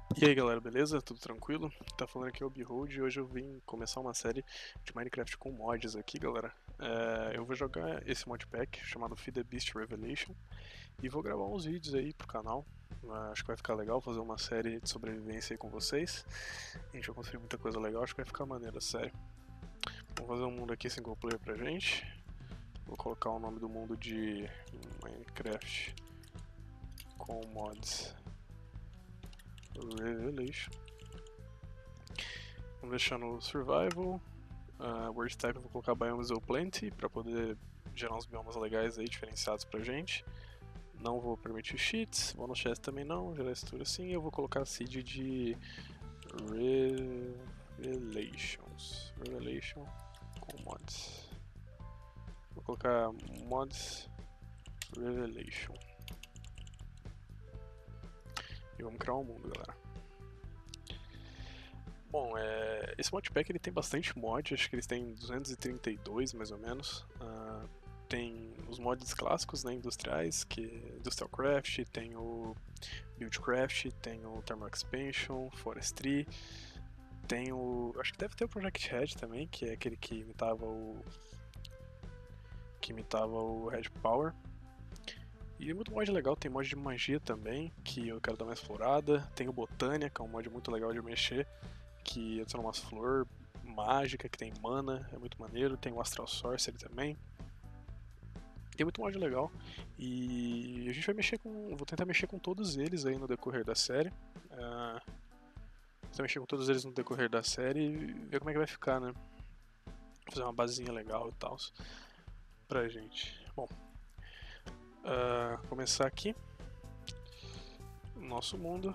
E aí galera, beleza? Tudo tranquilo? Tá falando aqui é o Behold e hoje eu vim começar uma série de Minecraft com mods aqui, galera. Eu vou jogar esse modpack chamado Feed the Beast Revelation e vou gravar uns vídeos aí pro canal. Acho que vai ficar legal fazer uma série de sobrevivência aí com vocês. A gente vai construir muita coisa legal, acho que vai ficar maneiro, sério. Vamos fazer um mundo aqui single player pra gente. Vou colocar o nome do mundo de Minecraft com mods Revelation. Vamos deixar no Survival. Word Type eu vou colocar Biomes ou Plenty para poder gerar uns biomas legais aí, diferenciados pra gente. Não vou permitir cheats, vou no chest também não, gerar estrutura sim. Eu vou colocar seed de Revelation com mods. Vou colocar mods Revelation. E vamos criar um mundo, galera. Bom, esse modpack ele tem bastante mod, acho que eles têm 232 mais ou menos. Tem os mods clássicos, né, industriais, que é Industrial Craft, tem o Buildcraft, tem o Thermal Expansion, Forestry, tem o... acho que deve ter o Project Red também, que é aquele que imitava o Red Power. E muito mod legal, tem mod de magia também, que eu quero dar uma explorada. Tem o Botânia, que é um mod muito legal de mexer, que adiciona umas flor mágica, que tem mana, é muito maneiro. Tem o Astral Sorcery também. Tem muito mod legal. E a gente vai mexer com. Vou tentar mexer com todos eles aí no decorrer da série. Tentar mexer com todos eles no decorrer da série e ver como é que vai ficar, né? Fazer uma basezinha legal e tal pra gente. Bom, começar aqui. Nosso mundo.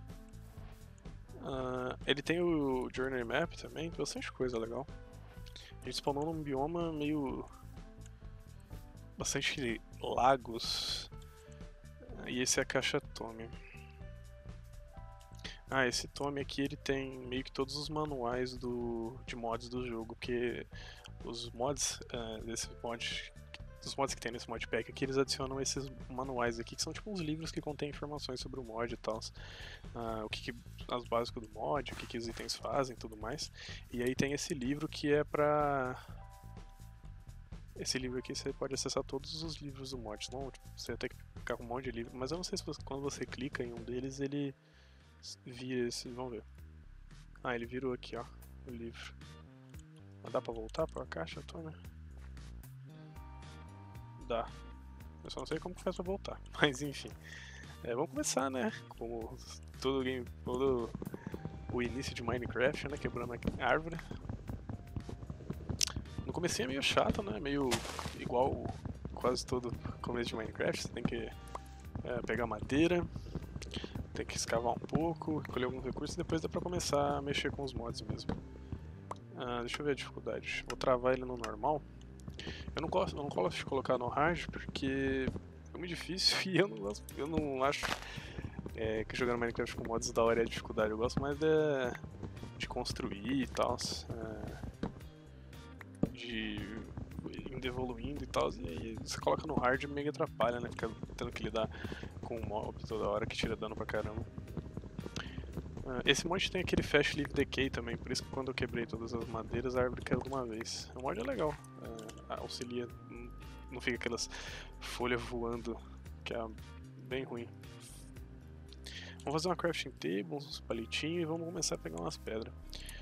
Ele tem o Journey Map também, tem bastante coisa legal. A gente spawnou num bioma meio... bastante lagos. E esse é a caixa Tome. Esse Tome aqui ele tem meio que todos os manuais de mods do jogo, porque os mods dos mods que tem nesse modpack aqui, eles adicionam esses manuais aqui, que são tipo uns livros que contêm informações sobre o mod e tal. As básicas do mod, o que os itens fazem e tudo mais. E aí tem esse livro que é pra... Esse livro aqui você pode acessar todos os livros do mod, senão tipo, você vai ter que ficar com um monte de livro. Mas eu não sei se quando você clica em um deles, ele vira esse... Vamos ver. Ele virou aqui, ó, o livro. Mas dá pra voltar pra caixa, Tony? Dá. Eu só não sei como que faz pra voltar. Mas enfim. Vamos começar, né? Como todo o início de Minecraft, né? Quebrando a árvore. No comecinho é meio chato, né? Meio igual quase todo começo de Minecraft. Você tem que pegar madeira, tem que escavar um pouco, colher alguns recursos e depois dá pra começar a mexer com os mods mesmo. Deixa eu ver a dificuldade. Vou travar ele no normal. Eu não gosto de colocar no hard porque é muito difícil e eu não acho que jogando Minecraft com mods da hora é a dificuldade. Eu gosto mais de construir e tal, de indo evoluindo e tal. E aí você coloca no hard e meio atrapalha, né? Fica tendo que lidar com o mob toda hora que tira dano pra caramba. Esse mod tem aquele Fast Leaf Decay também, por isso que quando eu quebrei todas as madeiras a árvore caiu de uma vez. O mod é legal, auxilia, não fica aquelas folhas voando, que é bem ruim. Vamos fazer uma crafting table, uns palitinhos e vamos começar a pegar umas pedras.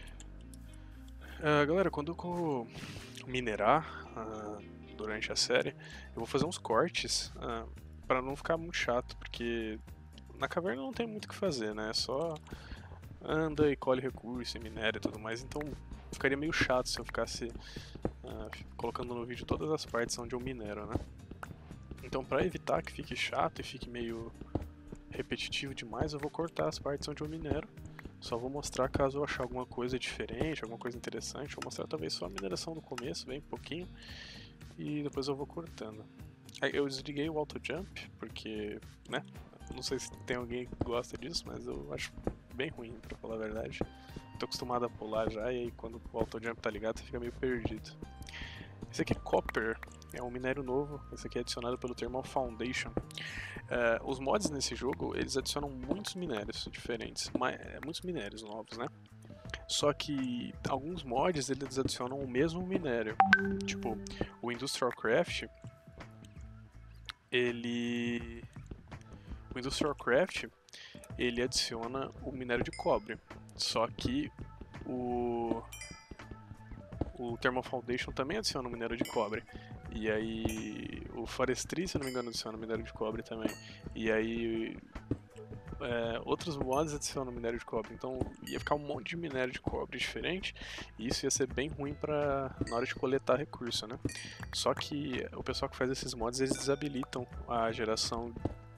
Galera, quando eu minerar durante a série, eu vou fazer uns cortes para não ficar muito chato, porque na caverna não tem muito o que fazer, né? É só anda e colhe recurso e minério e tudo mais, então ficaria meio chato se eu ficasse colocando no vídeo todas as partes onde eu minero, né? Então para evitar que fique chato e fique meio repetitivo demais, eu vou cortar as partes onde eu minero. Só vou mostrar caso eu achar alguma coisa diferente, alguma coisa interessante. Vou mostrar talvez só a mineração no começo, bem pouquinho, e depois eu vou cortando. Eu desliguei o auto jump porque, né? Não sei se tem alguém que gosta disso, mas eu acho bem ruim, pra falar a verdade. Tô acostumado a pular já, e aí quando o auto jump tá ligado, você fica meio perdido. Esse aqui é Copper. É um minério novo, esse aqui é adicionado pelo Thermal Foundation. Os mods nesse jogo, eles adicionam muitos minérios diferentes, muitos minérios novos, né? Só que alguns mods eles adicionam o mesmo minério. Tipo, o Industrial Craft, o Industrial Craft, ele adiciona o minério de cobre. Só que o Thermal Foundation também adiciona o minério de cobre. E aí o Forestry, se não me engano, adiciona minério de cobre também. E aí outros mods adicionam minério de cobre. Então ia ficar um monte de minério de cobre diferente. E isso ia ser bem ruim na hora de coletar recurso, né? Só que o pessoal que faz esses mods, eles desabilitam a geração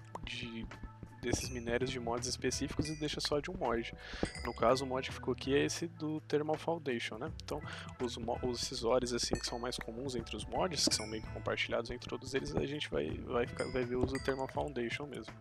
desses minérios de mods específicos e deixa só de um mod. No caso, o mod que ficou aqui é esse do Thermal Foundation, né? Então, os cisores assim que são mais comuns entre os mods, que são meio que compartilhados entre todos eles, a gente vai ver o uso do Thermal Foundation mesmo.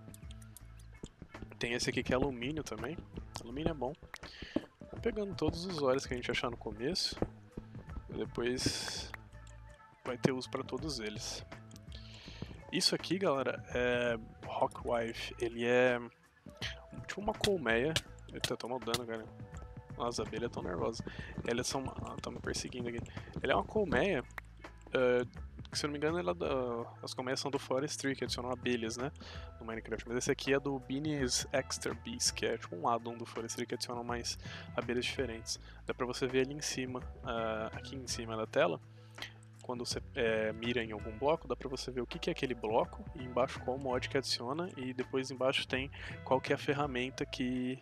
Tem esse aqui que é alumínio também. Alumínio é bom. Vou pegando todos os olhos que a gente achar no começo, e depois vai ter uso para todos eles. Isso aqui, galera, é Hawkwife. Ele é tipo uma colmeia. Eita, tô maldando, cara. Nossa, as abelhas tão nervosas. Elas são. Estão me perseguindo aqui. Ele é uma colmeia. Que, se eu não me engano, as colmeias são do Forestry, que adicionam abelhas, né? No Minecraft. Mas esse aqui é do Beanies Extra Bees, que é tipo um addon do Forestry que adiciona mais abelhas diferentes. Dá pra você ver ali em cima, aqui em cima da tela. Quando você mira em algum bloco, dá pra você ver o que é aquele bloco e embaixo qual mod que adiciona, e depois embaixo tem qual que é a ferramenta que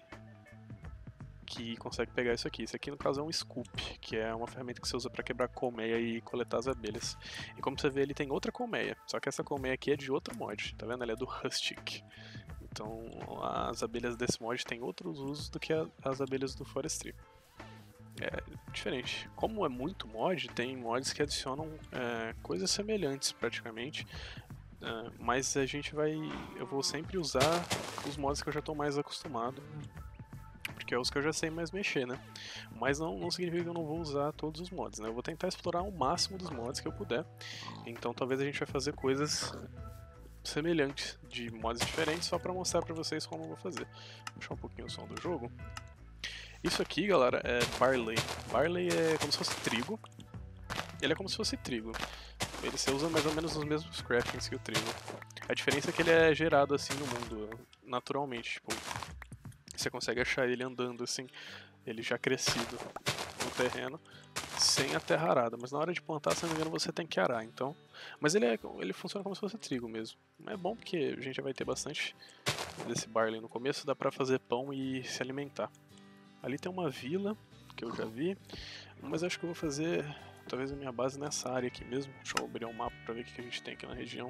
consegue pegar isso aqui. Isso aqui no caso é um scoop, que é uma ferramenta que você usa para quebrar colmeia e coletar as abelhas. E como você vê, ele tem outra colmeia, só que essa colmeia aqui é de outro mod, tá vendo? Ela é do Rustic. Então as abelhas desse mod têm outros usos do que as abelhas do Forestry. É diferente. Como é muito mod, tem mods que adicionam coisas semelhantes praticamente, mas eu vou sempre usar os mods que eu já estou mais acostumado, porque é os que eu já sei mais mexer, né? Mas não significa que eu não vou usar todos os mods, né? Eu vou tentar explorar o máximo dos mods que eu puder, então talvez a gente vai fazer coisas semelhantes de mods diferentes só para mostrar para vocês como eu vou fazer. Vou puxar um pouquinho o som do jogo. Isso aqui, galera, é Barley. Barley é como se fosse trigo. Ele é como se fosse trigo. Você usa mais ou menos os mesmos craftings que o trigo. A diferença é que ele é gerado assim no mundo, naturalmente. Tipo, você consegue achar ele andando assim, ele já crescido no terreno, sem a terra arada. Mas na hora de plantar, se não me engano, você tem que arar. Então, mas ele funciona como se fosse trigo mesmo. É bom porque a gente já vai ter bastante desse barley no começo, dá pra fazer pão e se alimentar. Ali tem uma vila, que eu já vi, mas acho que eu vou fazer talvez a minha base nessa área aqui mesmo. Deixa eu abrir um mapa pra ver o que a gente tem aqui na região.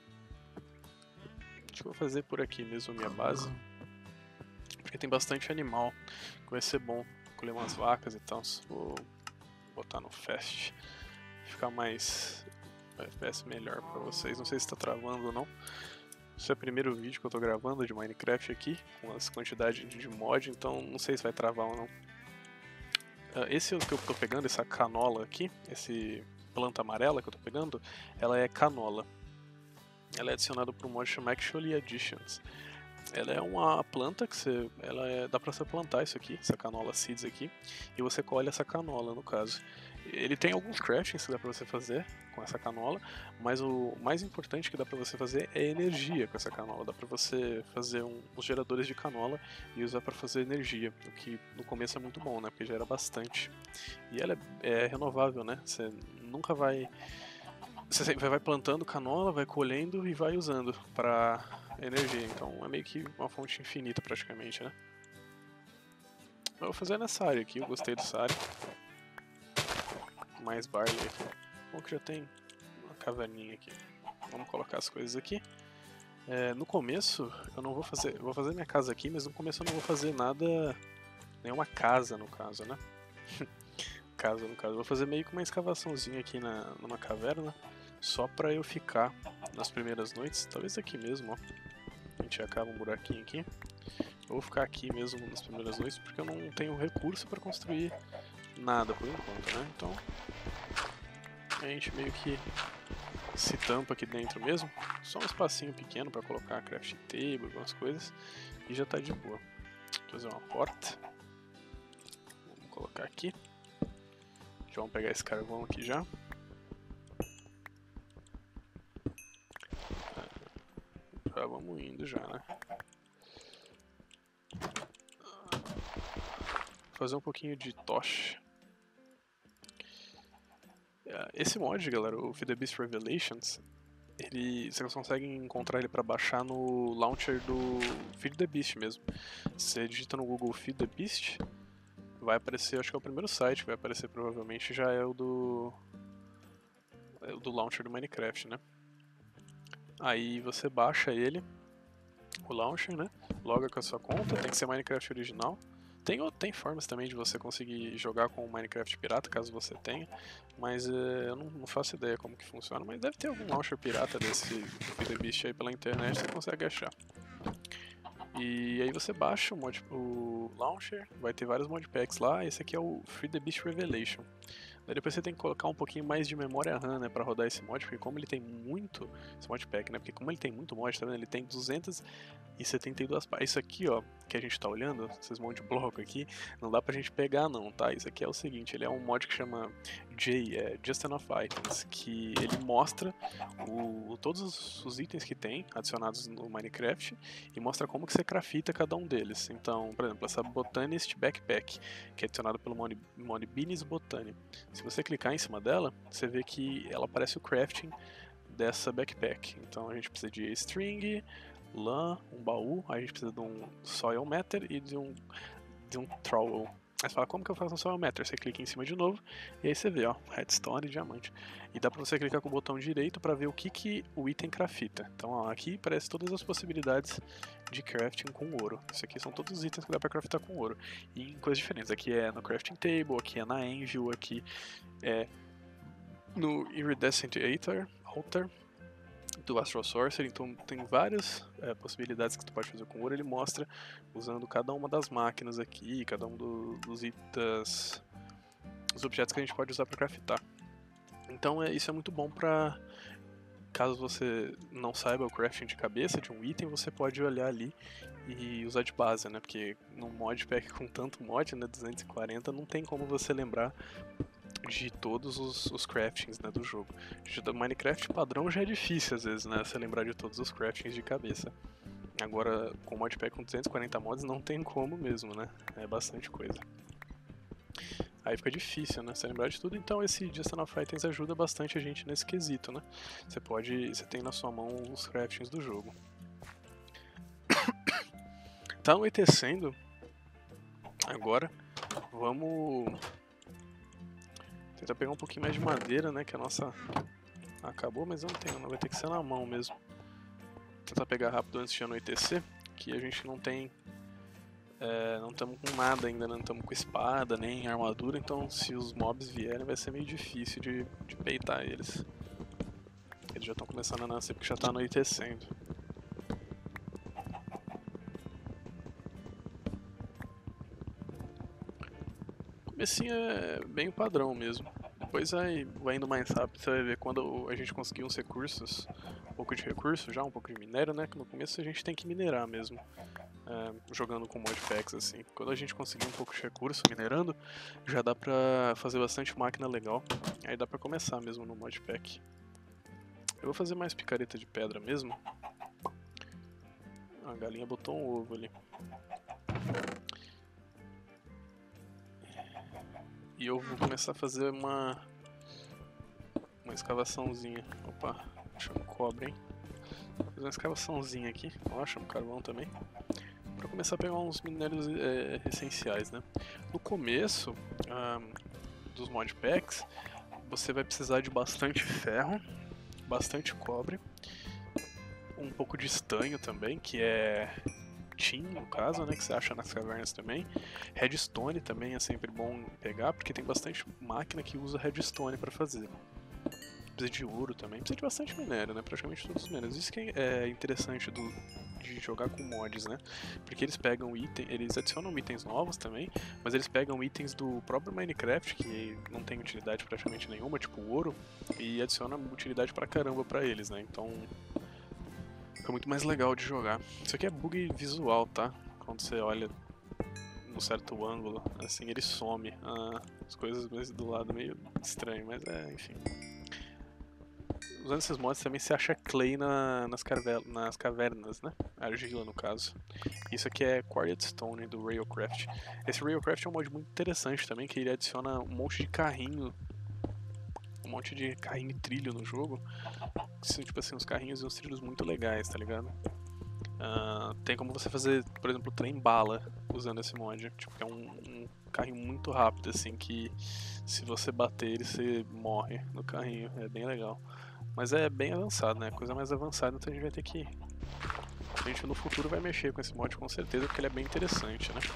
Acho que eu vou fazer por aqui mesmo a minha base, porque tem bastante animal, que vai ser bom colher umas vacas e tal. Vou botar no Fast, ficar mais FPS melhor pra vocês. Não sei se tá travando ou não. Esse é o primeiro vídeo que eu tô gravando de Minecraft aqui, com as quantidades de mod, então não sei se vai travar ou não. Esse que eu tô pegando, essa canola aqui, esse planta amarela que eu tô pegando, ela é canola. Ela é adicionada por um mod chamado Actually Additions. Ela é uma planta que dá pra você plantar isso aqui, essa canola seeds aqui, e você colhe essa canola no caso. Ele tem alguns craftings que dá pra você fazer com essa canola, mas o mais importante que dá pra você fazer é energia com essa canola. Dá pra você fazer uns geradores de canola e usar pra fazer energia, o que no começo é muito bom, né, porque gera bastante. E ela é renovável, né, você nunca vai... Você vai plantando canola, vai colhendo e vai usando pra energia, então é meio que uma fonte infinita praticamente, né. Eu vou fazer nessa área aqui, eu gostei dessa área. Mais barley aqui. Bom que já tem uma caverninha aqui. Vamos colocar as coisas aqui. No começo eu não vou fazer. Eu vou fazer minha casa aqui, mas no começo eu não vou fazer nada. Nenhuma casa no caso, né? Casa no caso. Eu vou fazer meio que uma escavaçãozinha aqui numa caverna. Só pra eu ficar nas primeiras noites. Talvez aqui mesmo, ó. A gente acaba um buraquinho aqui. Eu vou ficar aqui mesmo nas primeiras noites porque eu não tenho recurso pra construir nada por enquanto, né? Então a gente meio que se tampa aqui dentro mesmo, só um espacinho pequeno para colocar craft table, algumas coisas, e já tá de boa. Vou fazer uma porta, vamos colocar aqui, já vamos pegar esse carvão aqui já. Já vamos indo já, né? Vou fazer um pouquinho de tocha. Esse mod, galera, o Feed the Beast Revelations, você consegue encontrar ele para baixar no launcher do Feed the Beast mesmo. Você digita no Google Feed the Beast, vai aparecer, acho que é o primeiro site que vai aparecer provavelmente, já é o do launcher do Minecraft, né? Aí você baixa ele, o launcher, né? Loga com a sua conta, tem que ser Minecraft original. Tem formas também de você conseguir jogar com o Minecraft pirata, caso você tenha, mas eu não faço ideia como que funciona, mas deve ter algum launcher pirata desse Feed the Beast aí pela internet, você consegue achar. E aí você baixa o launcher, vai ter vários modpacks lá, esse aqui é o Feed the Beast Revelation. Daí depois você tem que colocar um pouquinho mais de memória RAM, né, pra rodar esse mod, porque como ele tem muito, esse modpack, né, porque como ele tem muito mod, tá vendo, ele tem 272 páginas. Isso aqui, ó, que a gente tá olhando, esses monte de bloco aqui, não dá pra gente pegar não, tá? Isso aqui é o seguinte, ele é um mod que chama Just Enough Items, que ele mostra todos os itens que tem adicionados no Minecraft e mostra como que você crafta cada um deles. Então, por exemplo, essa Botanist Backpack, que é adicionada pelo mod Beanies Botany. Se você clicar em cima dela, você vê que ela aparece o crafting dessa backpack. Então a gente precisa de string, lã, um baú, aí a gente precisa de um soil matter e de um trowel. Aí você fala, como que eu faço um soil matter? Você clica em cima de novo e aí você vê, ó, redstone e diamante. E dá pra você clicar com o botão direito pra ver o que o item crafta. Então ó, aqui aparece todas as possibilidades de crafting com ouro. Isso aqui são todos os itens que dá pra craftar com ouro. E em coisas diferentes. Aqui é no crafting table, aqui é na anvil, aqui é no iridescent altar do Astral Sorcerer, então tem várias possibilidades que tu pode fazer com ouro. Ele mostra usando cada uma das máquinas aqui, cada um dos objetos que a gente pode usar para craftar. Então isso é muito bom para caso você não saiba o crafting de cabeça de um item, você pode olhar ali e usar de base, né? Porque num modpack com tanto mod, né, 240, não tem como você lembrar de todos os craftings, né, do jogo. Do Minecraft padrão já é difícil às vezes, né, você lembrar de todos os craftings de cabeça. Agora, com o modpack com 240 mods não tem como mesmo, né, é bastante coisa. Aí fica difícil, né, você lembrar de tudo, então esse Just Enough Items ajuda bastante a gente nesse quesito, né. Você tem na sua mão os craftings do jogo. Tá anoitecendo, agora vamos tentar pegar um pouquinho mais de madeira, né, que a nossa acabou, mas eu não tenho, não vai ter que ser na mão mesmo. Tentar pegar rápido antes de anoitecer, que a gente não tem, não estamos com nada ainda, né? Não estamos com espada, nem armadura, então se os mobs vierem vai ser meio difícil de peitar eles. Eles já estão começando a nascer porque já está anoitecendo. Comecinho é bem o padrão mesmo. Depois vai indo mais rápido, você vai ver quando a gente conseguir uns recursos, um pouco de recurso já, um pouco de minério, né? Que no começo a gente tem que minerar mesmo, jogando com modpacks assim. Quando a gente conseguir um pouco de recurso minerando, já dá pra fazer bastante máquina legal, aí dá pra começar mesmo no modpack. Eu vou fazer mais picareta de pedra mesmo. A galinha botou um ovo ali. E eu vou começar a fazer uma escavaçãozinha. Opa, achamos cobre, hein? Vou fazer uma escavaçãozinha aqui. Ó, achamos carvão também. Pra começar a pegar uns minérios essenciais, né? No começo dos modpacks, você vai precisar de bastante ferro, bastante cobre, um pouco de estanho também, que é tin, no caso, né, que você acha nas cavernas também. Redstone também é sempre bom pegar, porque tem bastante máquina que usa redstone para fazer. Precisa de ouro também, precisa de bastante minério, né, praticamente todos os minérios. Isso que é interessante de de jogar com mods, né? Porque eles pegam eles adicionam itens novos também, mas eles pegam itens do próprio Minecraft, que não tem utilidade praticamente nenhuma, tipo o ouro, e adicionam utilidade pra caramba pra eles, né? Então fica muito mais legal de jogar. Isso aqui é bug visual, tá? Quando você olha num certo ângulo, assim ele some. As coisas do lado meio estranho, mas enfim. Usando esses mods também você acha clay nas cavernas, né? Argila no caso. Isso aqui é Quarried Stone do Railcraft. Esse Railcraft é um mod muito interessante também, que ele adiciona um monte de carrinho. Um monte de carrinho e trilho no jogo. Que são tipo assim, uns carrinhos e uns trilhos muito legais, tá ligado? Tem como você fazer, por exemplo, trem bala usando esse mod. Tipo, é um carrinho muito rápido, assim, que se você bater ele, você morre no carrinho. É bem legal. Mas é bem avançado, né? Coisa mais avançada, então a gente vai ter que... A gente no futuro vai mexer com esse mod com certeza, porque ele é bem interessante, né?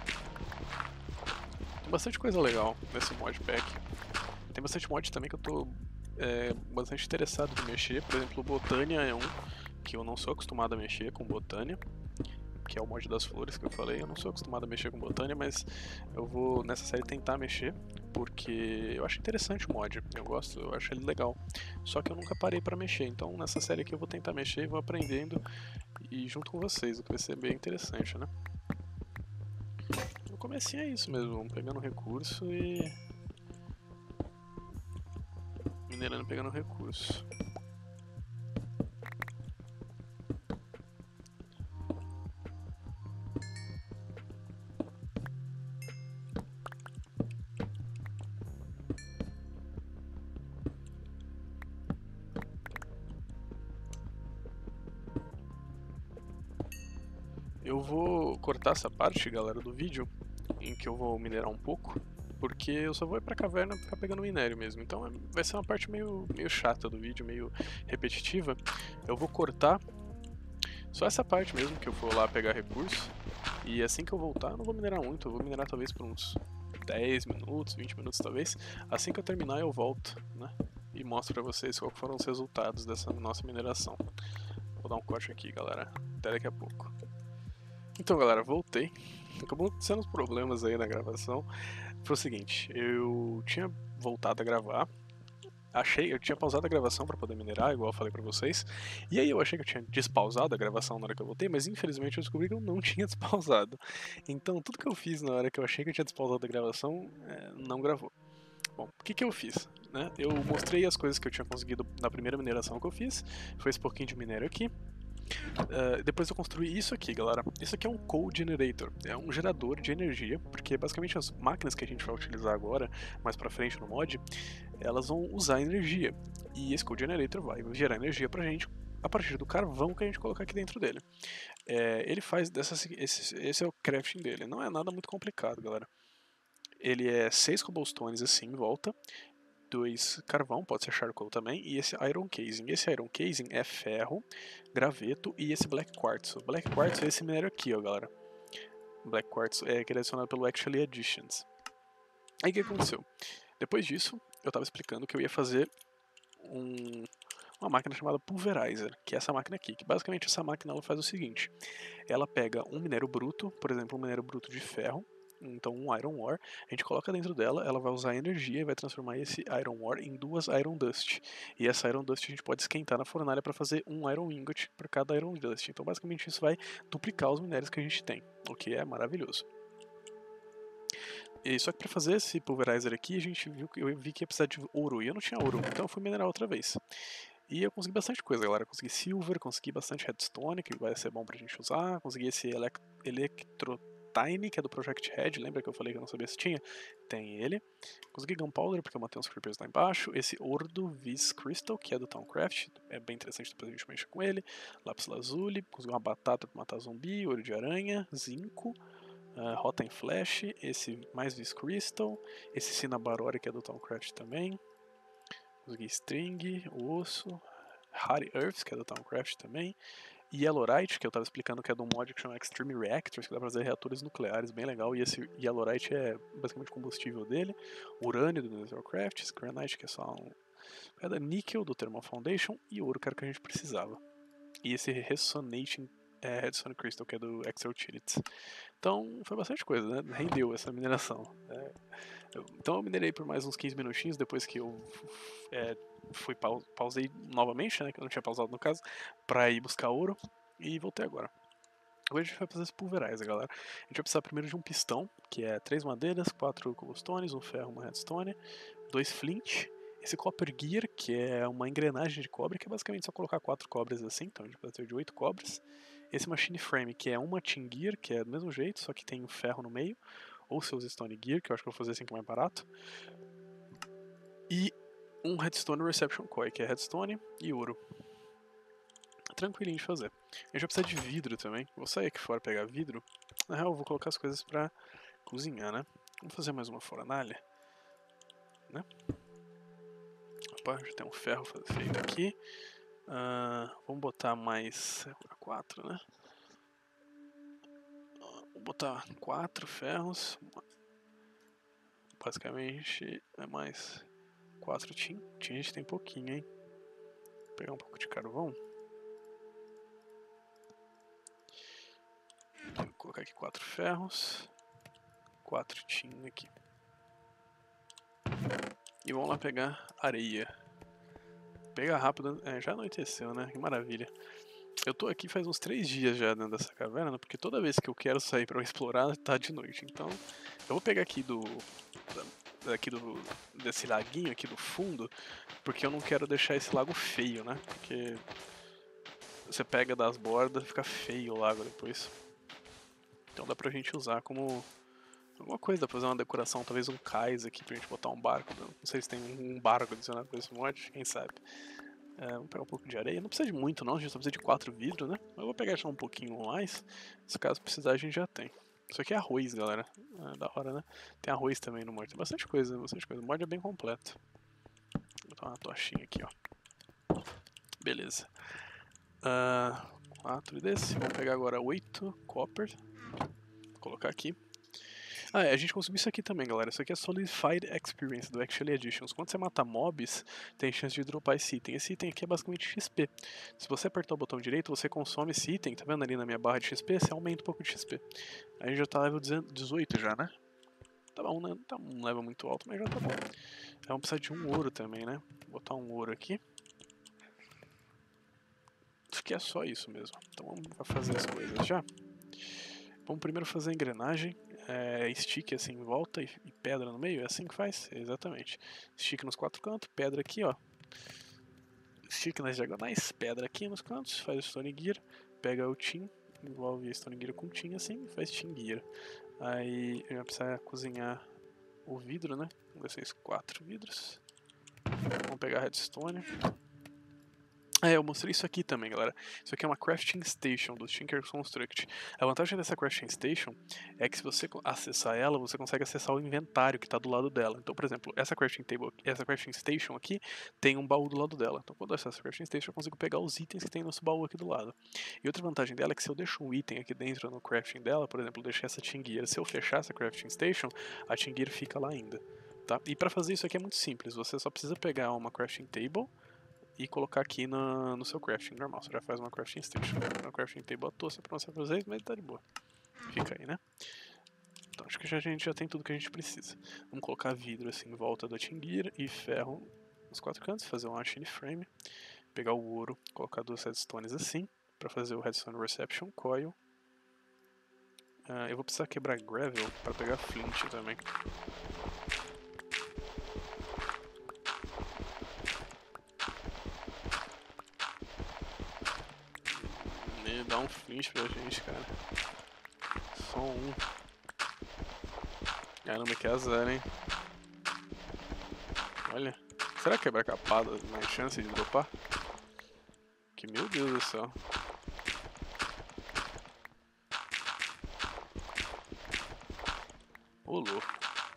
Tem bastante coisa legal nesse modpack. Tem bastante mod também que eu tô bastante interessado em mexer. Por exemplo, o Botânia é um que eu não sou acostumado a mexer com Botânia, que é o mod das flores que eu falei. Eu não sou acostumado a mexer com Botânia, mas eu vou nessa série tentar mexer, porque eu acho interessante o mod, eu gosto, eu acho ele legal. Só que eu nunca parei pra mexer, então nessa série aqui eu vou tentar mexer e vou aprendendo e junto com vocês, o que vai ser bem interessante, né? No comecinho é isso mesmo, vamos pegando recurso e... minerando, pegando recurso. Eu vou cortar essa parte, galera, do vídeo, em que eu vou minerar um pouco, porque eu só vou ir pra caverna ficar pegando minério mesmo. Então vai ser uma parte meio chata do vídeo, meio repetitiva. Eu vou cortar só essa parte mesmo, que eu for lá pegar recurso. E assim que eu voltar, eu não vou minerar muito, eu vou minerar talvez por uns 10 minutos, 20 minutos talvez. Assim que eu terminar eu volto, né? E mostro pra vocês qual foram os resultados dessa nossa mineração. Vou dar um corte aqui, galera. Até daqui a pouco. Então, galera, voltei. Acabou sendo uns problemas aí na gravação. Foi o seguinte, eu tinha voltado a gravar. Eu tinha pausado a gravação para poder minerar, igual eu falei pra vocês. E aí eu achei que eu tinha despausado a gravação na hora que eu voltei, mas infelizmente eu descobri que eu não tinha despausado. Então tudo que eu fiz na hora que eu achei que eu tinha despausado a gravação, não gravou. Bom, o que que eu fiz? Né? Eu mostrei as coisas que eu tinha conseguido na primeira mineração que eu fiz. Foi esse pouquinho de minério aqui. Depois eu construí isso aqui, galera. Isso aqui é um cold generator, é um gerador de energia, porque basicamente as máquinas que a gente vai utilizar agora, mais pra frente no mod, elas vão usar energia. E esse cold generator vai gerar energia pra gente a partir do carvão que a gente colocar aqui dentro dele. Ele faz esse é o crafting dele, não é nada muito complicado, galera. Ele é 6 cobblestones assim em volta, 2 carvão, pode ser charcoal também, e esse iron casing. Esse iron casing é ferro, graveto e esse black quartz. O black quartz é esse minério aqui, ó, galera. Black quartz é que é adicionado pelo Actually Additions. Aí o que aconteceu? Depois disso, eu estava explicando que eu ia fazer uma máquina chamada Pulverizer, que é essa máquina aqui. Que basicamente essa máquina ela faz o seguinte: ela pega um minério bruto, por exemplo, um minério bruto de ferro, então um Iron Ore, a gente coloca dentro dela, ela vai usar energia e vai transformar esse Iron Ore em 2 Iron Dust. E essa Iron Dust a gente pode esquentar na fornalha para fazer um Iron Ingot para cada Iron Dust. Então basicamente isso vai duplicar os minérios que a gente tem, o que é maravilhoso. E só que para fazer esse pulverizer aqui, eu vi que ia precisar de ouro, e eu não tinha ouro, então eu fui minerar outra vez. E eu consegui bastante coisa, galera. Consegui silver, consegui bastante redstone, que vai ser bom pra gente usar. Consegui esse Electrotine, que é do Project Red. Lembra que eu falei que eu não sabia se tinha? Tem ele. Consegui Gunpowder, porque eu matei uns creepers lá embaixo. Esse Ordo Vis Crystal, que é do Towncraft. É bem interessante, depois a gente mexe com ele. Lápis Lazuli. Consegui uma batata pra matar zumbi. Olho de aranha. Zinco. Rotten Flash. Esse mais Vis Crystal. Esse Cinnabarora, que é do Towncraft também. Consegui String, Osso, Hardy Earths, que é do Towncraft também, Yellowite, que eu tava explicando que é de um mod que chama Extreme Reactors, que dá pra fazer reatores nucleares, bem legal, e esse Yellowite é basicamente o combustível dele, Urânio do Nethercraft, Granite, que é só níquel do Thermal Foundation, e ouro, que era o que a gente precisava. E esse Resonating Redstone Crystal, que é do Excel Utilities. Então foi bastante coisa, né? Rendeu essa mineração. Então eu minerei por mais uns 15 minutinhos depois que eu pausei novamente, né? Que eu não tinha pausado no caso, pra ir buscar ouro e voltei agora. Agora a gente vai fazer as pulverizers, galera. A gente vai precisar primeiro de um pistão, que é 3 madeiras, 4 cobblestones, um ferro, uma redstone, 2 flint, esse copper gear, que é uma engrenagem de cobre, que é basicamente só colocar 4 cobras assim, então a gente vai ter de 8 cobras. Esse machine frame, que é uma tin gear, que é do mesmo jeito, só que tem o ferro no meio, ou seus stone gear, que eu acho que eu vou fazer assim que é mais barato. E um redstone reception coil, que é redstone e ouro. Tranquilinho de fazer. A gente vai precisar de vidro também. Vou sair aqui fora pegar vidro. Na real, eu vou colocar as coisas pra cozinhar, né? Vamos fazer mais uma fornalha, né? Opa, já tem um ferro feito aqui. Vamos botar mais 4, né? Vou botar 4 ferros. Basicamente é mais 4 tin. Tin a gente tem pouquinho, hein? Vou pegar um pouco de carvão. Vou colocar aqui 4 ferros. 4 tin aqui. E vamos lá pegar areia. Pegar rápido, já anoiteceu, né? Que maravilha. Eu tô aqui faz uns 3 dias já dentro dessa caverna, porque toda vez que eu quero sair pra explorar, tá de noite. Então, eu vou pegar aqui desse laguinho aqui do fundo, porque eu não quero deixar esse lago feio, né? Porque você pega das bordas, fica feio o lago depois. Então dá pra gente usar como alguma coisa, dá pra fazer uma decoração, talvez um cais aqui pra gente botar um barco. Não sei se tem um barco adicionado pra esse mod, quem sabe. Vamos pegar um pouco de areia. Não precisa de muito não, a gente só precisa de 4 vidros, né? Eu vou pegar já um pouquinho mais. Se caso precisar, a gente já tem. Isso aqui é arroz, galera. Da hora, né? Tem arroz também no mod. Tem bastante coisa, bastante coisa. O mod é bem completo. Vou botar uma tochinha aqui, ó. Beleza. 4 desse. Vamos pegar agora 8 copper. Vou colocar aqui. A gente conseguiu isso aqui também, galera. Isso aqui é Solidified Experience do Actually Editions. Quando você mata mobs, tem chance de dropar esse item. Esse item aqui é basicamente XP. Se você apertar o botão direito, você consome esse item. Tá vendo ali na minha barra de XP? Você aumenta um pouco de XP. Aí já tá level 18 já, né? Tá bom, né? Não tá um level muito alto, mas já tá bom. Aí vamos precisar de um ouro também, né? Vou botar um ouro aqui. Isso aqui é só isso mesmo. Então vamos fazer as coisas já. Vamos primeiro fazer a engrenagem. Stick assim em volta e pedra no meio, é assim que faz? Exatamente. Stick nos 4 cantos, pedra aqui, ó. Stick nas diagonais, pedra aqui nos cantos, faz o Stone Gear, pega o Tin, envolve a Stone Gear com Tin assim e faz Tin Gear. Aí eu vai precisar cozinhar o vidro, né? Vamos ver se 4 vidros. Vamos pegar a Redstone. Eu mostrei isso aqui também, galera. Isso aqui é uma Crafting Station do Tinker Construct. A vantagem dessa Crafting Station é que se você acessar ela, você consegue acessar o inventário que está do lado dela. Então, por exemplo, essa Crafting Station aqui tem um baú do lado dela. Então, quando eu acesso essa Crafting Station, eu consigo pegar os itens que tem nesse baú aqui do lado. E outra vantagem dela é que se eu deixo um item aqui dentro no crafting dela, por exemplo, eu deixei essa Tin Gear, se eu fechar essa Crafting Station, a Tin Gear fica lá ainda. Tá? E para fazer isso aqui é muito simples. Você só precisa pegar uma Crafting Table e colocar aqui no seu crafting normal. Você já faz uma crafting station. Uma crafting table à toa, você pronuncia pra vocês, mas tá de boa. Fica aí, né? Então acho que a gente já tem tudo que a gente precisa. Vamos colocar vidro assim em volta da Tinguir e ferro nos 4 cantos, fazer um machine frame, pegar o ouro, colocar 2 redstones assim, para fazer o redstone reception coil. Eu vou precisar quebrar gravel para pegar flint também. Dá um flint pra gente, cara. Só um. Caramba, que azar, hein? Olha. Será que quebrar capada mais chance de dropar? Que meu Deus do céu. Ô louco.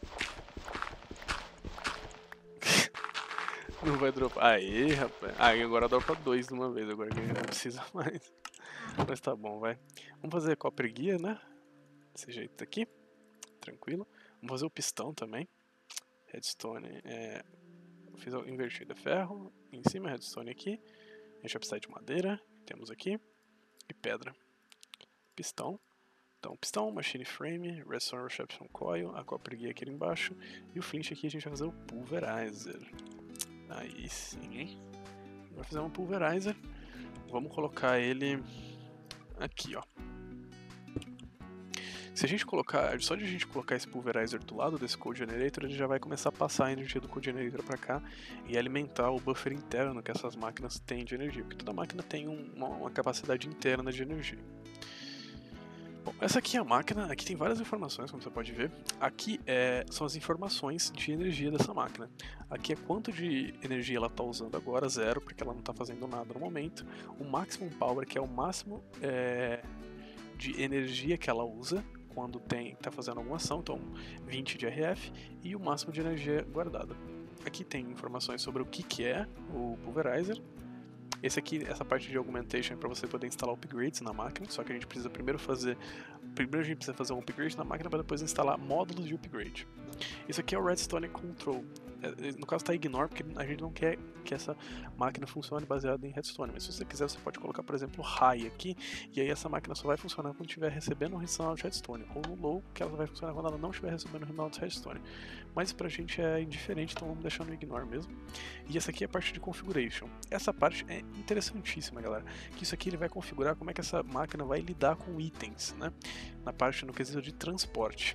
Não vai dropar. Aê, rapaz. Agora dropa 2 de uma vez. Agora que a gente não precisa mais. Mas tá bom, vai. Vamos fazer copper gear, né? Desse jeito aqui. Tranquilo. Vamos fazer o pistão também. Redstone. Fiz a invertida ferro. Em cima, redstone aqui. A gente vai precisar de madeira. Temos aqui. E pedra. pistão. Então, pistão, machine frame, redstone reception coil, a copper gear aqui embaixo, e o flint aqui a gente vai fazer o pulverizer. Aí sim, hein? Vai fazer um pulverizer. Vamos colocar ele aqui, ó. Se a gente colocar, só de a gente colocar esse pulverizer do lado desse code generator, ele já vai começar a passar a energia do code generator para cá e alimentar o buffer interno que essas máquinas têm de energia, porque toda máquina tem uma capacidade interna de energia. Bom, essa aqui é a máquina, aqui tem várias informações, como você pode ver. Aqui são as informações de energia dessa máquina. Aqui é quanto de energia ela está usando agora, 0, porque ela não está fazendo nada no momento. O maximum power, que é o máximo de energia que ela usa quando está fazendo alguma ação, então 20 de RF, e o máximo de energia guardada. Aqui tem informações sobre o que é o pulverizer. Essa parte de augmentation é para você poder instalar upgrades na máquina, só que a gente precisa primeiro fazer um upgrade na máquina para depois instalar módulos de upgrade. Isso aqui é o Redstone Control. No caso está ignore porque a gente não quer que essa máquina funcione baseada em redstone, mas se você quiser você pode colocar, por exemplo, high aqui, e aí essa máquina só vai funcionar quando estiver recebendo um sinal de redstone, ou no low, que ela vai funcionar quando ela não estiver recebendo um sinal de redstone. Mas pra gente é indiferente, então vamos deixar no ignore mesmo. E essa aqui é a parte de configuration. Essa parte é interessantíssima, galera, que isso aqui ele vai configurar como é que essa máquina vai lidar com itens, né? Na parte no quesito de transporte.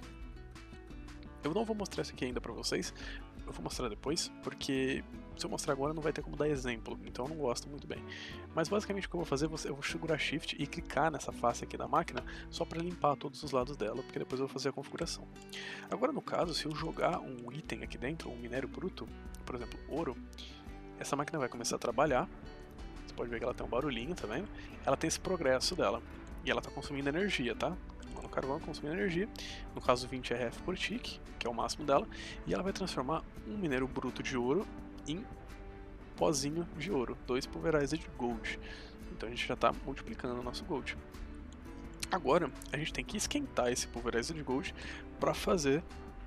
Eu não vou mostrar isso aqui ainda pra vocês, eu vou mostrar depois, porque se eu mostrar agora não vai ter como dar exemplo, então eu não gosto muito bem. Mas basicamente o que eu vou fazer, eu vou segurar Shift e clicar nessa face aqui da máquina só para limpar todos os lados dela, porque depois eu vou fazer a configuração. Agora no caso, se eu jogar um item aqui dentro, um minério bruto, por exemplo, ouro, essa máquina vai começar a trabalhar. Você pode ver que ela tem um barulhinho, tá vendo? Ela tem esse progresso dela, e ela está consumindo energia, tá? No carvão consumindo energia, no caso 20 RF por tick, que é o máximo dela, e ela vai transformar um minério bruto de ouro em pozinho de ouro, 2 pulverized de gold. Então a gente já está multiplicando o nosso gold. Agora a gente tem que esquentar esse pulverized de gold para fazer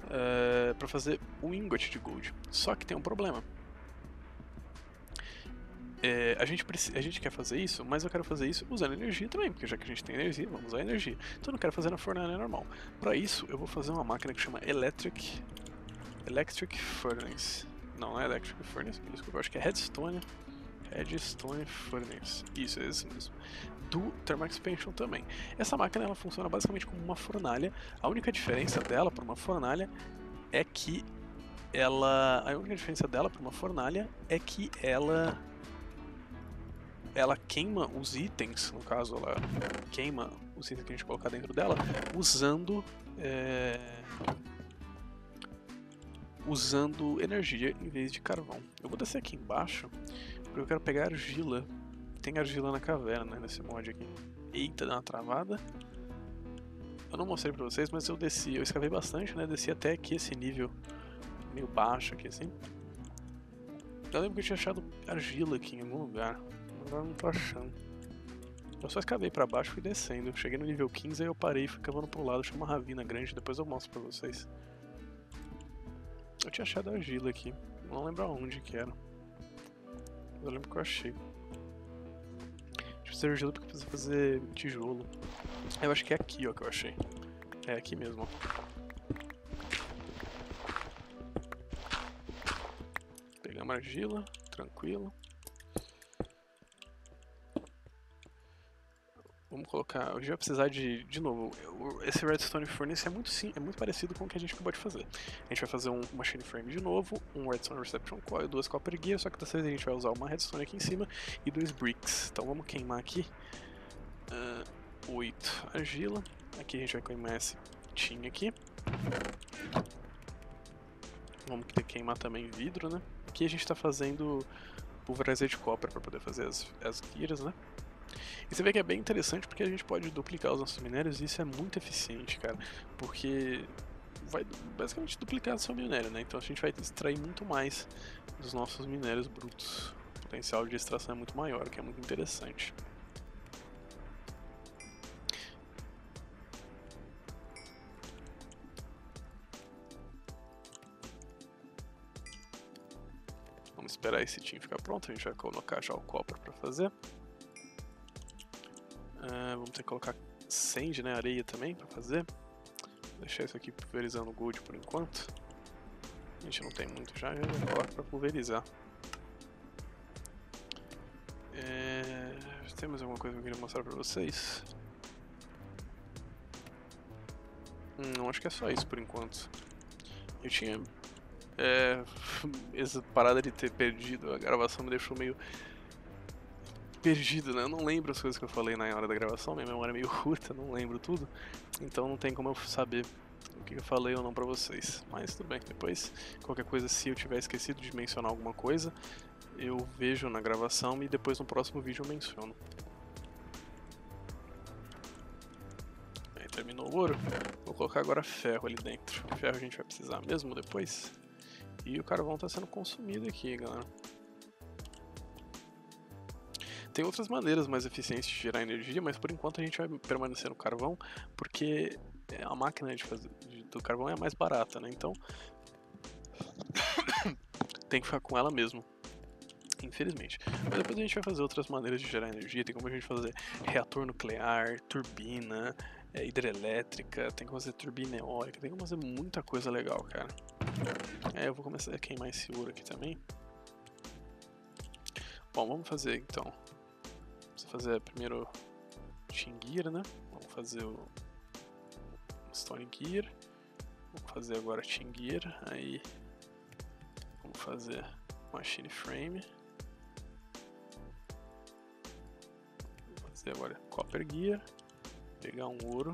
um ingot de gold. Só que tem um problema. A gente quer fazer isso, mas eu quero fazer isso usando energia também, porque já que a gente tem energia, vamos usar energia. Então eu não quero fazer na fornalha normal. Para isso, eu vou fazer uma máquina que chama Electric Furnace. Não é Electric Furnace, desculpa, eu acho que é Redstone Furnace. Isso, é isso mesmo. Do Thermal Expansion também. Essa máquina ela funciona basicamente como uma fornalha. A única diferença dela para uma fornalha é que ela queima os itens, no caso ela queima os itens que a gente colocar dentro dela, usando energia em vez de carvão. Eu vou descer aqui embaixo, porque eu quero pegar argila. Tem argila na caverna, né, nesse mod aqui. Eita, deu uma travada. Eu não mostrei pra vocês, mas eu escavei bastante, né, desci até aqui esse nível meio baixo aqui assim. Eu lembro que eu tinha achado argila aqui em algum lugar. Agora não tô achando. Eu só escavei pra baixo e fui descendo. Cheguei no nível 15 aí eu parei e fui cavando pro lado. Tinha uma ravina grande, depois eu mostro pra vocês. Eu tinha achado argila aqui. Não lembro aonde que era. Eu lembro que eu achei. Deixa eu argila porque eu preciso fazer tijolo. Eu acho que é aqui, ó, que eu achei. É aqui mesmo, ó. Pegamos argila, tranquilo. Vamos colocar, a gente vai precisar de novo, esse Redstone Furnace é muito parecido com o que a gente acabou de fazer. A gente vai fazer um Machine Frame de novo, um Redstone Reception Coil, 2 Copper Gear, só que dessa vez a gente vai usar uma Redstone aqui em cima e 2 Bricks. Então vamos queimar aqui 8 argila, aqui a gente vai queimar esse tin aqui. Vamos ter que queimar também vidro, né? Aqui a gente está fazendo pulverizer de copper para poder fazer as gears, né? E você vê que é bem interessante porque a gente pode duplicar os nossos minérios e isso é muito eficiente, cara, porque vai basicamente duplicar o seu minério, né? Então a gente vai extrair muito mais dos nossos minérios brutos. O potencial de extração é muito maior, o que é muito interessante. Vamos esperar esse tin ficar pronto, a gente vai colocar já o copper para fazer. Vamos ter que colocar sand, né, areia também pra fazer. Vou deixar isso aqui pulverizando gold por enquanto. A gente não tem muito já coloco pra pulverizar. Tem mais alguma coisa que eu queria mostrar pra vocês? Não, acho que é só isso por enquanto. Eu tinha... essa parada de ter perdido a gravação me deixou meio perdido, né? Eu não lembro as coisas que eu falei na hora da gravação, minha memória é meio curta, não lembro tudo. Então não tem como eu saber o que eu falei ou não pra vocês. Mas tudo bem, depois qualquer coisa, se eu tiver esquecido de mencionar alguma coisa, eu vejo na gravação e depois no próximo vídeo eu menciono. Aí terminou o ouro, vou colocar agora ferro ali dentro. Ferro a gente vai precisar mesmo depois. E o carvão está sendo consumido aqui, galera. Tem outras maneiras mais eficientes de gerar energia, mas por enquanto a gente vai permanecer no carvão, porque a máquina do carvão é a mais barata, né? Então tem que ficar com ela mesmo, infelizmente. Mas depois a gente vai fazer outras maneiras de gerar energia, tem como a gente fazer reator nuclear, turbina, hidrelétrica, tem como fazer turbina eólica, tem como fazer muita coisa legal, cara. Eu vou começar a queimar esse ouro aqui também. Bom, vamos fazer então. Vamos fazer primeiro Tin Gear, né? Vamos fazer o Stone Gear. Vamos fazer agora Tin Gear. Aí vamos fazer Machine Frame. Vou fazer agora Copper Gear. Pegar um ouro.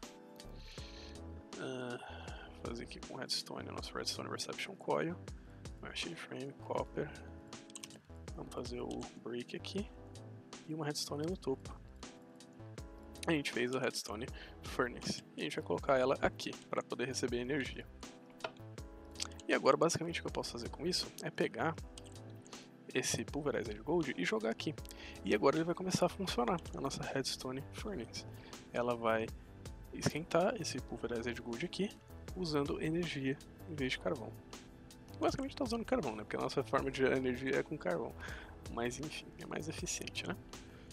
Fazer aqui com Redstone, o nosso Redstone Reception Coil. Machine Frame, Copper. Vamos fazer o Brick aqui. E uma Redstone no topo. A gente fez a Redstone Furnace. E a gente vai colocar ela aqui, para poder receber energia. E agora, basicamente, o que eu posso fazer com isso é pegar esse Pulverized Gold e jogar aqui. E agora ele vai começar a funcionar, a nossa Redstone Furnace. Ela vai esquentar esse Pulverized Gold aqui, usando energia em vez de carvão. Basicamente está usando carvão, né? Porque a nossa forma de gerar energia é com carvão. Mas enfim, é mais eficiente, né?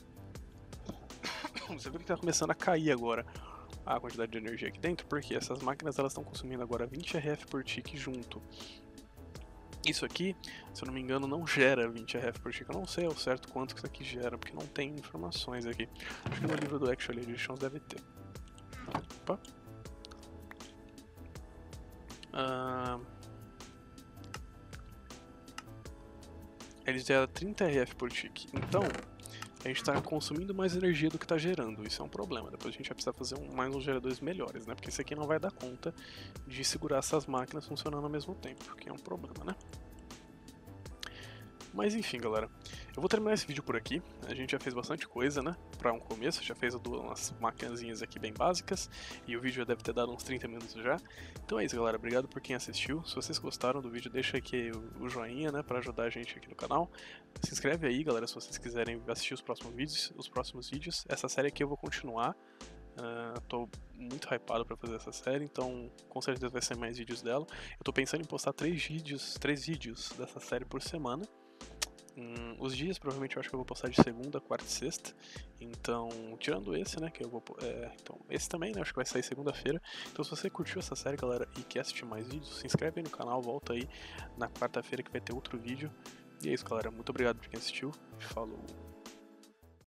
Você vê que está começando a cair agora a quantidade de energia aqui dentro, porque essas máquinas elas estão consumindo agora 20 RF por tick junto. Isso aqui, se eu não me engano, não gera 20 RF por tick. Eu não sei ao certo quanto que isso aqui gera, porque não tem informações aqui. Acho que no livro do Actual Editions deve ter. Opa. Ele gera 30 RF por tick. Então, a gente está consumindo mais energia do que está gerando. Isso é um problema. Depois a gente vai precisar fazer mais uns geradores melhores, né? Porque esse aqui não vai dar conta de segurar essas máquinas funcionando ao mesmo tempo, que é um problema, né? Mas enfim, galera, eu vou terminar esse vídeo por aqui. A gente já fez bastante coisa, né? Pra um começo, já fez umas maquinazinhas aqui bem básicas. E o vídeo já deve ter dado uns 30 minutos já. Então é isso, galera. Obrigado por quem assistiu. Se vocês gostaram do vídeo, deixa aqui o joinha, né? Pra ajudar a gente aqui no canal. Se inscreve aí, galera, se vocês quiserem assistir os próximos vídeos. Essa série aqui eu vou continuar. Tô muito hypado pra fazer essa série, então com certeza vai ser mais vídeos dela. Eu tô pensando em postar 3 vídeos dessa série por semana. Os dias provavelmente eu acho que eu vou postar de segunda, quarta e sexta. Então, tirando esse, né, que eu vou... então, esse também, né, acho que vai sair segunda-feira. Então se você curtiu essa série, galera, e quer assistir mais vídeos, se inscreve aí no canal, volta aí na quarta-feira que vai ter outro vídeo. E é isso, galera, muito obrigado por quem assistiu. Falou!